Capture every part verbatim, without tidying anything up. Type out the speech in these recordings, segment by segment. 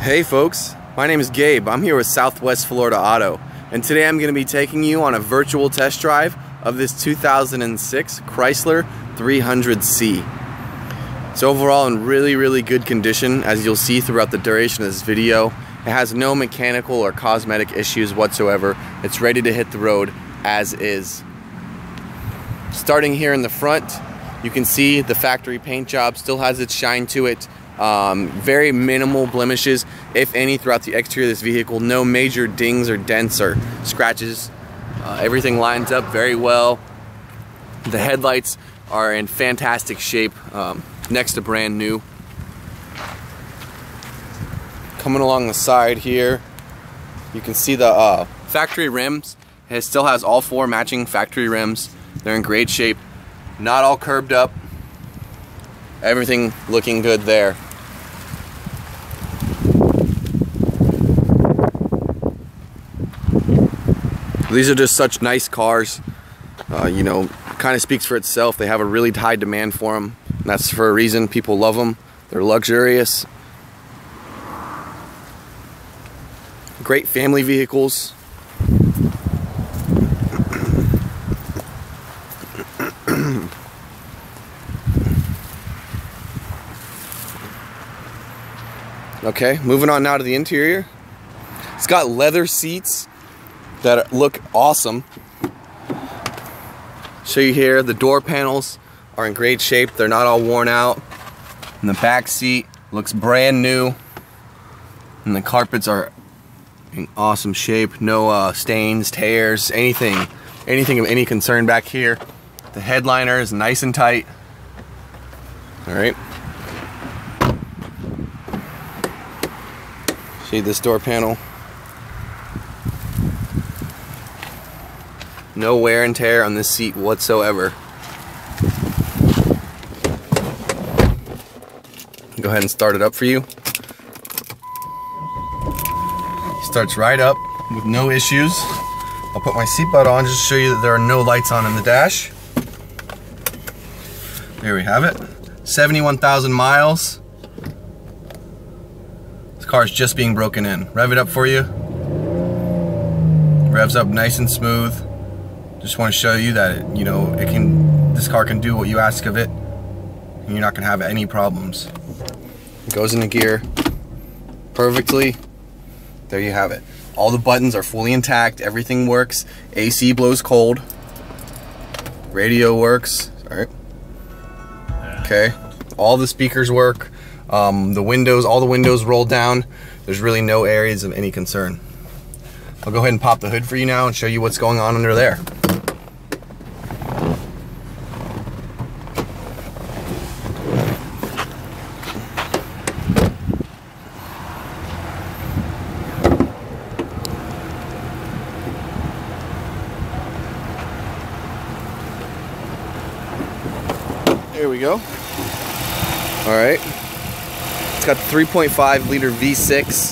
Hey folks, my name is Gabe. I'm here with Southwest Florida Auto, and today I'm going to be taking you on a virtual test drive of this two thousand six Chrysler three hundred C. It's overall in really really good condition, as you'll see throughout the duration of this video. It has no mechanical or cosmetic issues whatsoever. It's ready to hit the road as is. Starting here in the front, you can see the factory paint job still has its shine to it. Um, very minimal blemishes, if any, throughout the exterior of this vehicle. No major dings or dents or scratches. Uh, everything lines up very well. The headlights are in fantastic shape, um, next to brand new. Coming along the side here, you can see the uh, factory rims. It still has all four matching factory rims. They're in great shape, not all curbed up. Everything looking good there. These are just such nice cars. Uh, you know, kind of speaks for itself. They have a really high demand for them, and that's for a reason. People love them. They're luxurious. Great family vehicles. Okay, moving on now to the interior. It's got leather seats that look awesome. Show you here, the door panels are in great shape. They're not all worn out. And the back seat looks brand new. And the carpets are in awesome shape. No uh, stains, tears, anything, anything of any concern back here. The headliner is nice and tight. All right. See this door panel. No wear and tear on this seat whatsoever. Go ahead and start it up for you. Starts right up with no issues. I'll put my seatbelt on just to show you that there are no lights on in the dash. There we have it. seventy-one thousand miles. This car is just being broken in. Rev it up for you. Revs up nice and smooth. Just want to show you that it, you know, it can. This car can do what you ask of it, and you're not gonna have any problems. It goes into gear perfectly. There you have it. All the buttons are fully intact. Everything works. A C blows cold. Radio works. All right. Okay. All the speakers work. Um, the windows, all the windows roll down. There's really no areas of any concern. I'll go ahead and pop the hood for you now and show you what's going on under there. There we go. All right. It's got the three point five liter V six.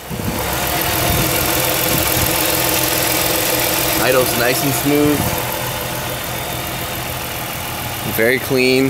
Idle's nice and smooth. Very clean.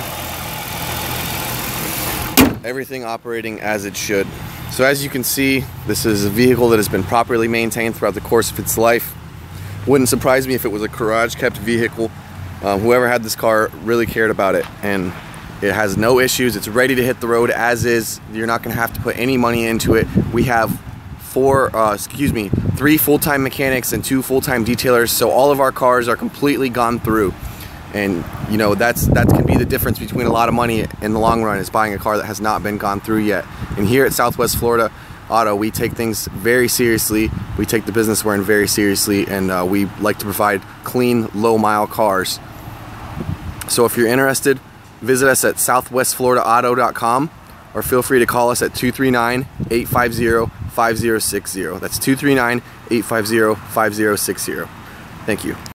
Everything operating as it should. So as you can see, this is a vehicle that has been properly maintained throughout the course of its life. Wouldn't surprise me if it was a garage kept vehicle. Um, whoever had this car really cared about it, and it has no issues. It's ready to hit the road as is. You're not going to have to put any money into it. We have four, uh, excuse me, three full-time mechanics and two full-time detailers, so all of our cars are completely gone through. And you know, that's that can be the difference between a lot of money in the long run, is buying a car that has not been gone through yet. And here at Southwest Florida Auto, we take things very seriously. We take the business we're in very seriously, and uh, we like to provide clean, low-mile cars. So if you're interested, visit us at southwest florida auto dot com, or feel free to call us at two three nine, eight five zero, five zero six zero. That's two three nine, eight five zero, five zero six zero. Thank you.